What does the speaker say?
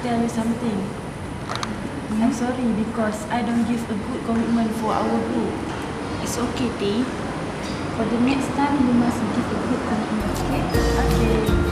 tell you something. I'm sorry because I don't give a good commitment for our group. It's okay, T. For the next time, you must give a good commitment, okay? Okay.